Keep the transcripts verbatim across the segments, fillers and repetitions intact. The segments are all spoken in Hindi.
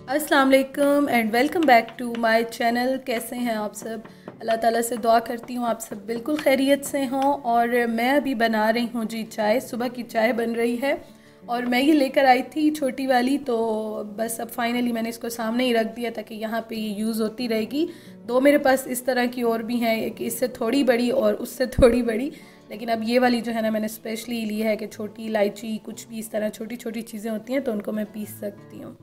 अस्सलाम वालेकुम and welcome back to my channel. कैसे हैं आप सब? अल्लाह ताला से दुआ करती हूँ आप सब बिल्कुल खैरियत से हों। और मैं अभी बना रही हूँ जी चाय, सुबह की चाय बन रही है और मैं ये लेकर आई थी छोटी वाली, तो बस अब फाइनली मैंने इसको सामने ही रख दिया ताकि यहाँ पे ये यूज़ होती रहेगी। दो मेरे पास इस तरह की और भी हैं, एक इससे थोड़ी बड़ी और उससे थोड़ी बड़ी, लेकिन अब ये वाली जो है ना मैंने स्पेशली ली है कि छोटी इलायची कुछ भी इस तरह छोटी छोटी चीज़ें होती हैं तो उनको मैं पीस सकती हूँ।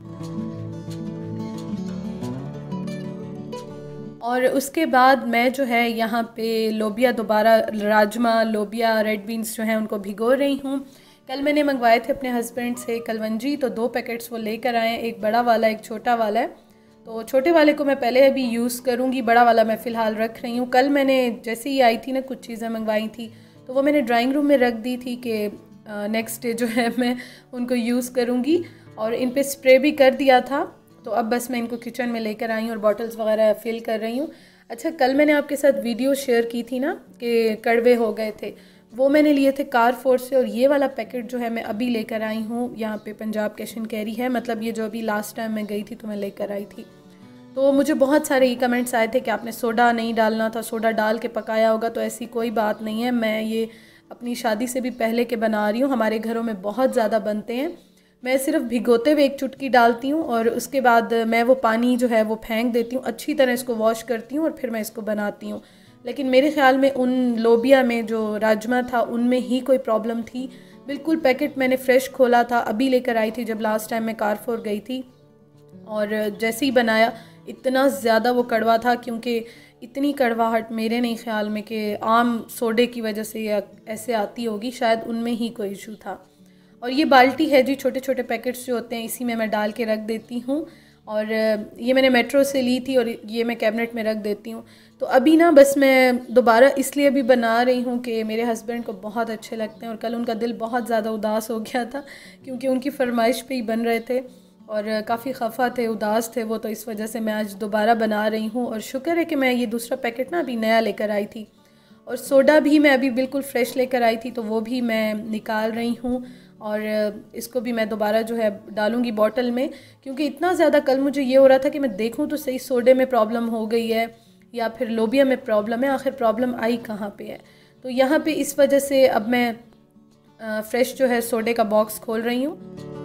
और उसके बाद मैं जो है यहाँ पे लोबिया, दोबारा राजमा, लोबिया, रेड बीन्स जो हैं उनको भिगो रही हूँ। कल मैंने मंगवाए थे अपने हस्बैंड से कलवंजी, तो दो पैकेट्स वो लेकर आए, एक बड़ा वाला एक छोटा वाला है। तो छोटे वाले को मैं पहले अभी यूज़ करूँगी, बड़ा वाला मैं फ़िलहाल रख रही हूँ। कल मैंने जैसे ही आई थी ना कुछ चीज़ें मंगवाई थी तो वो मैंने ड्राइंग रूम में रख दी थी कि नेक्स्ट डे जो है मैं उनको यूज़ करूँगी, और इन पर स्प्रे भी कर दिया था। तो अब बस मैं इनको किचन में लेकर आई हूँ और बॉटल्स वगैरह फिल कर रही हूँ। अच्छा, कल मैंने आपके साथ वीडियो शेयर की थी ना कि कड़वे हो गए थे, वो मैंने लिए थे कारफोर से, और ये वाला पैकेट जो है मैं अभी लेकर आई हूँ। यहाँ पे पंजाब कैश एंड कैरी है, मतलब ये जो अभी लास्ट टाइम मैं गई थी तो मैं लेकर आई थी। तो मुझे बहुत सारे ये कमेंट्स आए थे कि आपने सोडा नहीं डालना था, सोडा डाल के पकाया होगा। तो ऐसी कोई बात नहीं है, मैं ये अपनी शादी से भी पहले के बना रही हूँ। हमारे घरों में बहुत ज़्यादा बनते हैं। मैं सिर्फ भिगोते हुए एक चुटकी डालती हूँ और उसके बाद मैं वो पानी जो है वो फेंक देती हूँ, अच्छी तरह इसको वॉश करती हूँ और फिर मैं इसको बनाती हूँ। लेकिन मेरे ख़्याल में उन लोबिया में जो राजमा था उनमें ही कोई प्रॉब्लम थी। बिल्कुल पैकेट मैंने फ़्रेश खोला था, अभी लेकर आई थी जब लास्ट टाइम मैं कारफोर गई थी, और जैसे ही बनाया इतना ज़्यादा वो कड़वा था, क्योंकि इतनी कड़वाहट मेरे नहीं ख्याल में कि आम सोडे की वजह से या ऐसे आती होगी, शायद उनमें ही कोई इशू था। और ये बाल्टी है जी, छोटे छोटे पैकेट्स जो होते हैं इसी में मैं डाल के रख देती हूँ। और ये मैंने मेट्रो से ली थी और ये मैं कैबिनेट में रख देती हूँ। तो अभी ना बस मैं दोबारा इसलिए भी बना रही हूँ कि मेरे हस्बैंड को बहुत अच्छे लगते हैं, और कल उनका दिल बहुत ज़्यादा उदास हो गया था क्योंकि उनकी फरमाइश पे ही बन रहे थे और काफ़ी खफा थे, उदास थे वो। तो इस वजह से मैं आज दोबारा बना रही हूँ, और शुक्र है कि मैं ये दूसरा पैकेट ना अभी नया लेकर आई थी। और सोडा भी मैं अभी बिल्कुल फ़्रेश लेकर आई थी तो वो भी मैं निकाल रही हूँ, और इसको भी मैं दोबारा जो है डालूँगी बॉटल में, क्योंकि इतना ज़्यादा कल मुझे ये हो रहा था कि मैं देखूँ तो सही सोडे में प्रॉब्लम हो गई है या फिर लोबिया में प्रॉब्लम है, आखिर प्रॉब्लम आई कहाँ पे है। तो यहाँ पे इस वजह से अब मैं फ़्रेश जो है सोडे का बॉक्स खोल रही हूँ।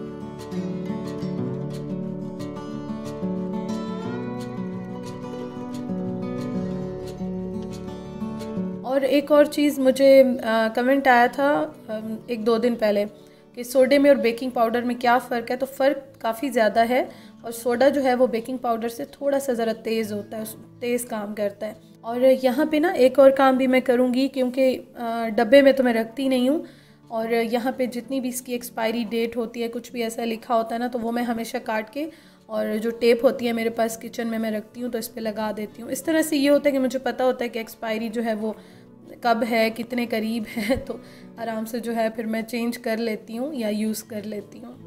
और एक और चीज़ मुझे कमेंट आया था आ, एक दो दिन पहले कि सोडे में और बेकिंग पाउडर में क्या फ़र्क है। तो फ़र्क काफ़ी ज़्यादा है, और सोडा जो है वो बेकिंग पाउडर से थोड़ा सा ज़रा तेज़ होता है, तेज़ काम करता है। और यहाँ पे ना एक और काम भी मैं करूँगी, क्योंकि डब्बे में तो मैं रखती नहीं हूँ, और यहाँ पे जितनी भी इसकी एक्सपायरी डेट होती है, कुछ भी ऐसा लिखा होता है ना, तो वो मैं हमेशा काट के, और जो टेप होती है मेरे पास किचन में मैं रखती हूँ तो इस पर लगा देती हूँ। इस तरह से ये होता है कि मुझे पता होता है कि एक्सपायरी जो है वो कब है, कितने करीब है, तो आराम से जो है फिर मैं चेंज कर लेती हूँ या यूज़ कर लेती हूँ।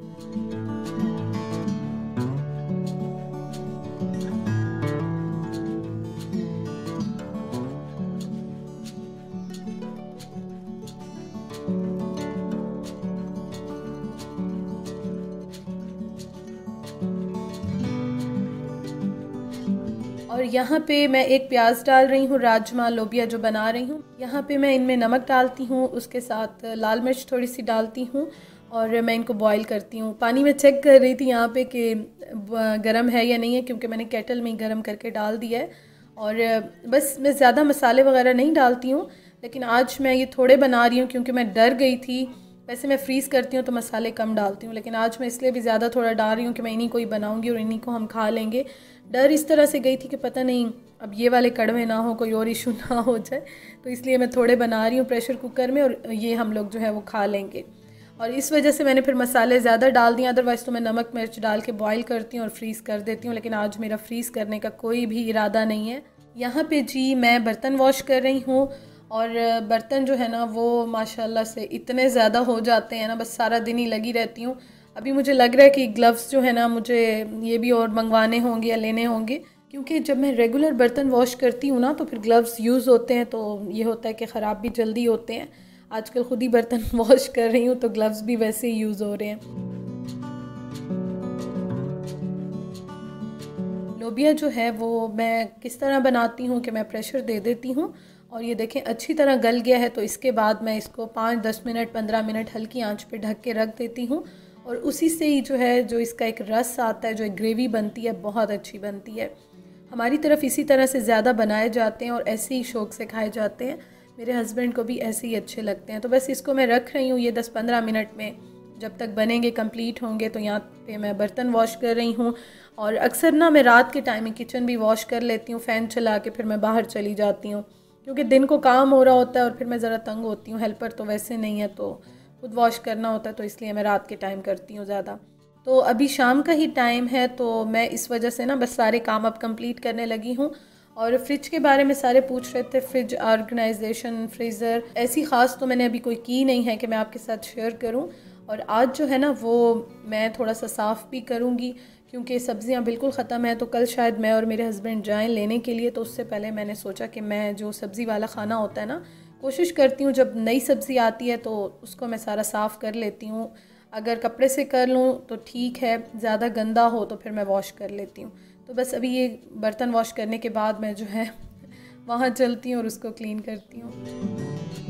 और यहाँ पे मैं एक प्याज डाल रही हूँ, राजमा लोबिया जो बना रही हूँ। यहाँ पे मैं इनमें नमक डालती हूँ, उसके साथ लाल मिर्च थोड़ी सी डालती हूँ, और मैं इनको बॉईल करती हूँ। पानी में चेक कर रही थी यहाँ पे कि गरम है या नहीं है, क्योंकि मैंने केटल में ही गरम करके डाल दिया है। और बस मैं ज़्यादा मसाले वगैरह नहीं डालती हूँ, लेकिन आज मैं ये थोड़े बना रही हूँ क्योंकि मैं डर गई थी। वैसे मैं फ्रीज़ करती हूँ तो मसाले कम डालती हूँ, लेकिन आज मैं इसलिए भी ज़्यादा थोड़ा डाल रही हूँ कि मैं इन्हीं को ही बनाऊँगी और इन्हीं को हम खा लेंगे। डर इस तरह से गई थी कि पता नहीं अब ये वाले कड़वे ना हो, कोई और इशू ना हो जाए, तो इसलिए मैं थोड़े बना रही हूँ प्रेशर कुकर में, और ये हम लोग जो है वो खा लेंगे। और इस वजह से मैंने फिर मसाले ज़्यादा डाल दिए, अदरवाइज़ तो मैं नमक मिर्च डाल के बॉईल करती हूँ और फ्रीज़ कर देती हूँ, लेकिन आज मेरा फ्रीज़ करने का कोई भी इरादा नहीं है। यहाँ पे जी मैं बर्तन वॉश कर रही हूँ, और बर्तन जो है ना वो माशाल्लाह से इतने ज़्यादा हो जाते हैं ना, बस सारा दिन ही लगी रहती हूँ। अभी मुझे लग रहा है कि ग्लव्स जो है ना मुझे ये भी और मंगवाने होंगे या लेने होंगे, क्योंकि जब मैं रेगुलर बर्तन वॉश करती हूँ ना तो फिर ग्लव्स यूज़ होते हैं, तो ये होता है कि ख़राब भी जल्दी होते हैं। आजकल खुद ही बर्तन वॉश कर रही हूँ तो ग्लव्स भी वैसे ही यूज़ हो रहे हैं। लोबिया जो है वो मैं किस तरह बनाती हूँ कि मैं प्रेशर दे देती हूँ और ये देखें अच्छी तरह गल गया है। तो इसके बाद मैं इसको पाँच दस मिनट पंद्रह मिनट हल्की आंच पे ढक के रख देती हूँ और उसी से ही जो है जो इसका एक रस आता है, जो एक ग्रेवी बनती है, बहुत अच्छी बनती है। हमारी तरफ इसी तरह से ज़्यादा बनाए जाते हैं और ऐसे ही शौक़ से खाए जाते हैं। मेरे हस्बैंड को भी ऐसे ही अच्छे लगते हैं। तो बस इसको मैं रख रही हूँ ये दस पंद्रह मिनट में, जब तक बनेंगे कंप्लीट होंगे। तो यहाँ पे मैं बर्तन वॉश कर रही हूँ और अक्सर ना मैं रात के टाइम में किचन भी वॉश कर लेती हूँ फ़ैन चला के, फिर मैं बाहर चली जाती हूँ क्योंकि दिन को काम हो रहा होता है और फिर मैं ज़रा तंग होती हूँ। हेल्पर तो वैसे नहीं है तो खुद वॉश करना होता है, तो इसलिए मैं रात के टाइम करती हूँ ज़्यादा। तो अभी शाम का ही टाइम है तो मैं इस वजह से ना बस सारे काम अब कंप्लीट करने लगी हूँ। और फ्रिज के बारे में सारे पूछ रहे थे, फ्रिज ऑर्गेनाइजेशन, फ्रीज़र ऐसी ख़ास तो मैंने अभी कोई की नहीं है कि मैं आपके साथ शेयर करूँ। और आज जो है ना वो मैं थोड़ा सा साफ़ भी करूँगी क्योंकि सब्ज़ियाँ बिल्कुल ख़त्म है। तो कल शायद मैं और मेरे हस्बैंड जाएं लेने के लिए, तो उससे पहले मैंने सोचा कि मैं जो सब्ज़ी वाला खाना होता है ना, कोशिश करती हूँ जब नई सब्ज़ी आती है तो उसको मैं सारा साफ़ कर लेती हूँ। अगर कपड़े से कर लूँ तो ठीक है, ज़्यादा गंदा हो तो फिर मैं वॉश कर लेती हूँ। तो बस अभी ये बर्तन वॉश करने के बाद मैं जो है वहाँ चलती हूँ और उसको क्लीन करती हूँ।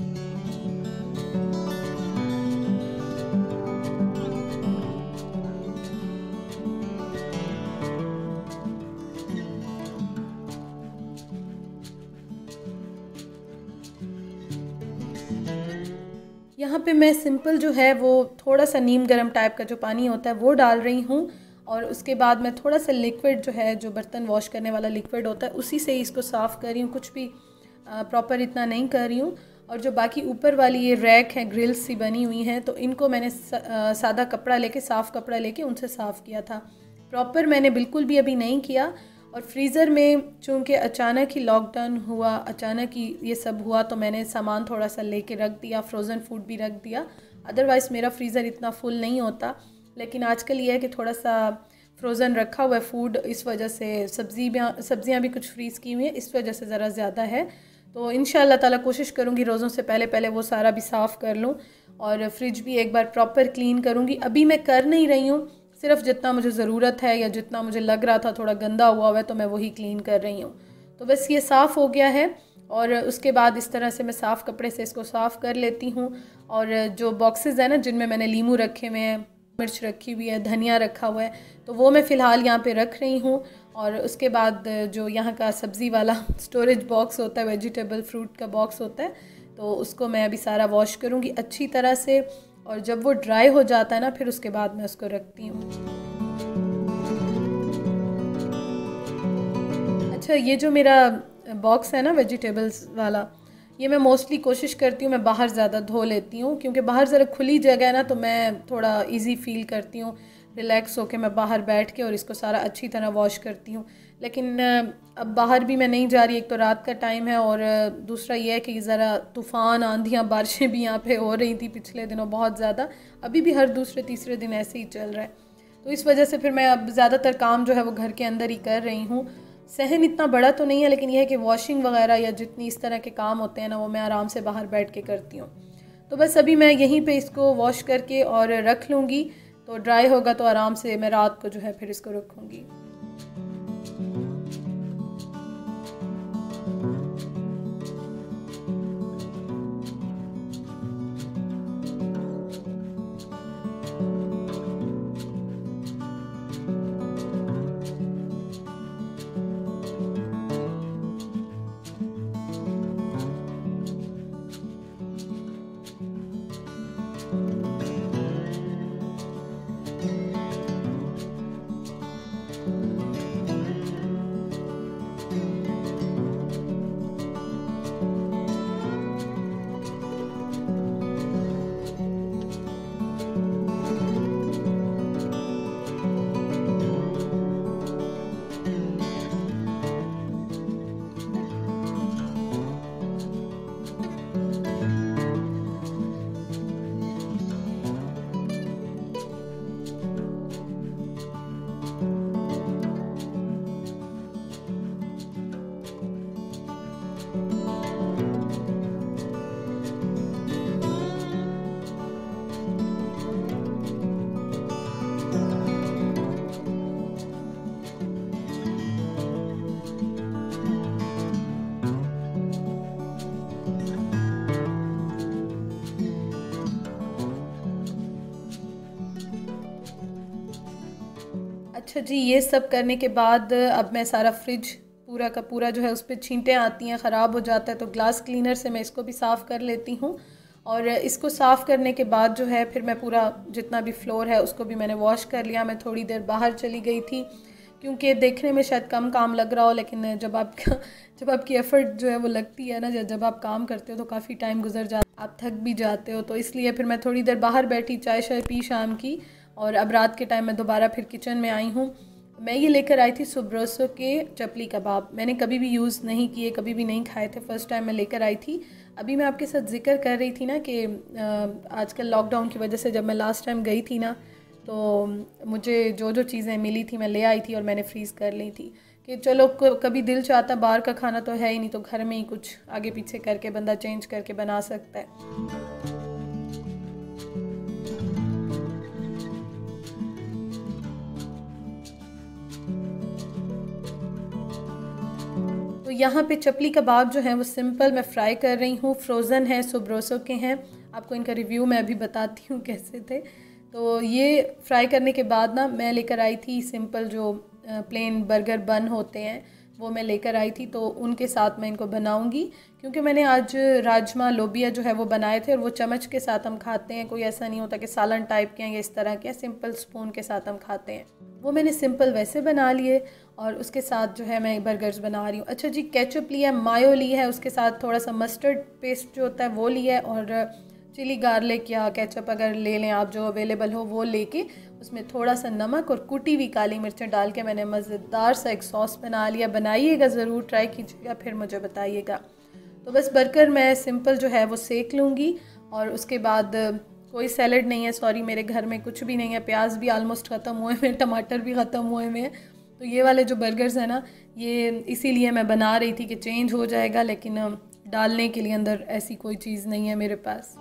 यहाँ पे मैं सिंपल जो है वो थोड़ा सा नीम गर्म टाइप का जो पानी होता है वो डाल रही हूँ और उसके बाद मैं थोड़ा सा लिक्विड जो है, जो बर्तन वॉश करने वाला लिक्विड होता है, उसी से ही इसको साफ़ कर रही हूँ। कुछ भी प्रॉपर इतना नहीं कर रही हूँ। और जो बाकी ऊपर वाली ये रैक है, ग्रिल्स सी बनी हुई हैं, तो इनको मैंने सादा कपड़ा लेके, साफ़ कपड़ा लेके उनसे साफ़ किया था। प्रॉपर मैंने बिल्कुल भी अभी नहीं किया। और फ्रीज़र में चूँकि अचानक ही लॉकडाउन हुआ, अचानक ही ये सब हुआ, तो मैंने सामान थोड़ा सा लेके रख दिया, फ्रोज़न फूड भी रख दिया। अदरवाइज़ मेरा फ्रीज़र इतना फुल नहीं होता, लेकिन आजकल ये है कि थोड़ा सा फ्रोज़न रखा हुआ है फूड, इस वजह से सब्ज़ी भी सब्ज़ियाँ भी कुछ फ्रीज़ की हुई हैं, इस वजह से ज़रा ज़्यादा है। तो इंशाअल्लाह ताला कोशिश करूँगी रोज़ों से पहले पहले वो सारा भी साफ़ कर लूँ और फ्रिज भी एक बार प्रॉपर क्लीन करूँगी। अभी मैं कर नहीं रही हूँ, सिर्फ जितना मुझे ज़रूरत है या जितना मुझे लग रहा था थोड़ा गंदा हुआ हुआ है तो मैं वही क्लीन कर रही हूँ। तो बस ये साफ़ हो गया है और उसके बाद इस तरह से मैं साफ़ कपड़े से इसको साफ़ कर लेती हूँ। और जो बॉक्सेस हैं ना जिनमें मैंने लीमू रखे हुए हैं, मिर्च रखी हुई है, धनिया रखा हुआ है, तो वो मैं फ़िलहाल यहाँ पे रख रही हूँ। और उसके बाद जो यहाँ का सब्ज़ी वाला स्टोरेज बॉक्स होता है, वेजिटेबल फ्रूट का बॉक्स होता है, तो उसको मैं अभी सारा वॉश करूँगी अच्छी तरह से। और जब वो ड्राई हो जाता है ना, फिर उसके बाद मैं उसको रखती हूँ। अच्छा, ये जो मेरा बॉक्स है ना वेजिटेबल्स वाला, ये मैं मोस्टली कोशिश करती हूँ मैं बाहर ज़्यादा धो लेती हूँ क्योंकि बाहर ज़रा खुली जगह है ना, तो मैं थोड़ा इजी फील करती हूँ, रिलैक्स होके मैं बाहर बैठ के और इसको सारा अच्छी तरह वॉश करती हूँ। लेकिन अब बाहर भी मैं नहीं जा रही, एक तो रात का टाइम है और दूसरा ये है कि ज़रा तूफ़ान, आंधियाँ, बारिशें भी यहाँ पे हो रही थी पिछले दिनों बहुत ज़्यादा, अभी भी हर दूसरे तीसरे दिन ऐसे ही चल रहा है। तो इस वजह से फिर मैं अब ज़्यादातर काम जो है वो घर के अंदर ही कर रही हूँ। सहन इतना बड़ा तो नहीं है, लेकिन यह है कि वॉशिंग वगैरह या जितनी इस तरह के काम होते हैं ना, वो मैं आराम से बाहर बैठ के करती हूँ। तो बस अभी मैं यहीं पे इसको वॉश करके और रख लूँगी, तो ड्राई होगा तो आराम से मैं रात को जो है फिर इसको रखूँगी। अच्छा जी, ये सब करने के बाद अब मैं सारा फ्रिज पूरा का पूरा जो है उस पर छींटें आती हैं, ख़राब हो जाता है, तो ग्लास क्लीनर से मैं इसको भी साफ़ कर लेती हूँ। और इसको साफ़ करने के बाद जो है फिर मैं पूरा जितना भी फ्लोर है उसको भी मैंने वॉश कर लिया। मैं थोड़ी देर बाहर चली गई थी क्योंकि देखने में शायद कम काम लग रहा हो, लेकिन जब आपका जब आपकी एफ़र्ट जो है वो लगती है ना, जब आप काम करते हो तो काफ़ी टाइम गुजर जाता है, आप थक भी जाते हो। तो इसलिए फिर मैं थोड़ी देर बाहर बैठी, चाय शाय पी शाम की, और अब रात के टाइम मैं दोबारा फिर किचन में आई हूँ। मैं ये लेकर आई थी सुब्रोसो के चपली कबाब। मैंने कभी भी यूज़ नहीं किए, कभी भी नहीं खाए थे, फ़र्स्ट टाइम मैं लेकर आई थी। अभी मैं आपके साथ जिक्र कर रही थी ना कि आजकल लॉकडाउन की वजह से जब मैं लास्ट टाइम गई थी ना, तो मुझे जो जो चीज़ें मिली थी मैं ले आई थी और मैंने फ्रीज़ कर ली थी कि चलो कभी दिल चाहता, बाहर का खाना तो है ही नहीं, तो घर में ही कुछ आगे पीछे करके बंदा चेंज करके बना सकता है। तो यहाँ पे चपली कबाब जो है वो सिंपल मैं फ्राई कर रही हूँ। फ्रोज़न है, सुब्रोसो के हैं। आपको इनका रिव्यू मैं अभी बताती हूँ कैसे थे। तो ये फ्राई करने के बाद ना मैं लेकर आई थी सिंपल जो प्लेन बर्गर बन होते हैं, वो मैं लेकर आई थी। तो उनके साथ मैं इनको बनाऊंगी, क्योंकि मैंने आज राजमा लोबिया जो है वो बनाए थे और वो चम्मच के साथ हम खाते हैं। कोई ऐसा नहीं होता कि सालन टाइप के हैं या इस तरह के, सिंपल स्पून के साथ हम खाते हैं। वो मैंने सिंपल वैसे बना लिए और उसके साथ जो है मैं बर्गर्स बना रही हूँ। अच्छा जी, केचप लिया, मायो ली है, उसके साथ थोड़ा सा मस्टर्ड पेस्ट जो होता है वो लिया है, और चिली गार्लिक या केचप अगर ले लें आप, जो अवेलेबल हो वो लेके उसमें थोड़ा सा नमक और कुटी हुई काली मिर्चें डाल के मैंने मज़ेदार सा एक सॉस बना लिया। बनाइएगा ज़रूर, ट्राई कीजिएगा, फिर मुझे बताइएगा। तो बस बर्गर मैं सिंपल जो है वो सेक लूँगी, और उसके बाद कोई सैलड नहीं है, सॉरी मेरे घर में कुछ भी नहीं है। प्याज भी आलमोस्ट ख़त्म हुए हैं, टमाटर भी ख़त्म हुए हैं। तो ये वाले जो बर्गर्स हैं ना, ये इसीलिए मैं बना रही थी कि चेंज हो जाएगा, लेकिन डालने के लिए अंदर ऐसी कोई चीज़ नहीं है मेरे पास।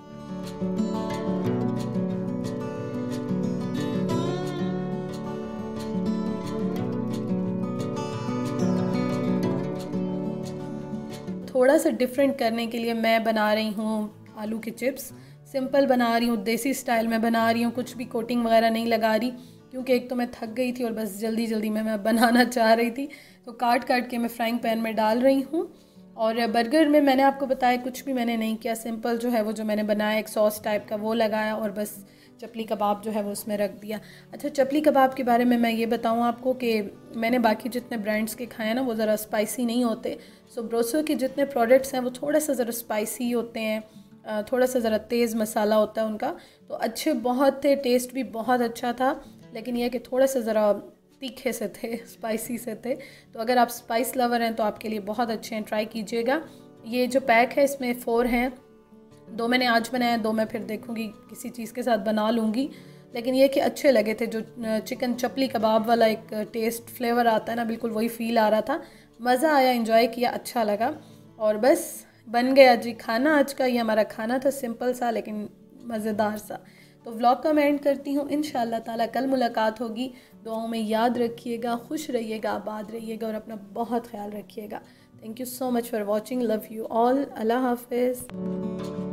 थोड़ा सा डिफरेंट करने के लिए मैं बना रही हूँ आलू के चिप्स। सिंपल बना रही हूँ, देसी स्टाइल में बना रही हूँ, कुछ भी कोटिंग वगैरह नहीं लगा रही, क्योंकि एक तो मैं थक गई थी और बस जल्दी जल्दी में मैं बनाना चाह रही थी। तो काट काट के मैं फ्राइंग पैन में डाल रही हूँ। और बर्गर में मैंने आपको बताया कुछ भी मैंने नहीं किया, सिंपल जो है वो जो मैंने बनाया एक सॉस टाइप का वो लगाया, और बस चपली कबाब जो है वो उसमें रख दिया। अच्छा, चपली कबाब के बारे में मैं ये बताऊँ आपको कि मैंने बाकी जितने ब्रांड्स के खाए ना वो ज़रा स्पाइसी नहीं होते। सुब्रोसो के जितने प्रोडक्ट्स हैं वो थोड़ा सा ज़रा स्पाइसी होते हैं, थोड़ा सा ज़रा तेज़ मसाला होता है उनका। तो अच्छे बहुत थे, टेस्ट भी बहुत अच्छा था, लेकिन यह कि थोड़ा सा ज़रा तीखे से थे, स्पाइसी से थे। तो अगर आप स्पाइस लवर हैं तो आपके लिए बहुत अच्छे हैं, ट्राई कीजिएगा। ये जो पैक है इसमें फ़ोर हैं, दो मैंने आज बनाया, दो मैं फिर देखूंगी किसी चीज़ के साथ बना लूँगी। लेकिन ये कि अच्छे लगे थे। जो चिकन चपली कबाब वाला एक टेस्ट फ्लेवर आता है ना, बिल्कुल वही फ़ील आ रहा था। मज़ा आया, इंजॉय किया, अच्छा लगा। और बस बन गया जी खाना आज का। ये हमारा खाना था, सिंपल सा लेकिन मज़ेदार सा। तो व्लॉग का मैं एंड करती हूँ। इंशाल्लाह ताला कल मुलाकात होगी। दुआओं में याद रखिएगा, खुश रहिएगा, आबाद रहिएगा और अपना बहुत ख्याल रखिएगा। Thank you so much for watching. Love you all. Allah हाफिज़।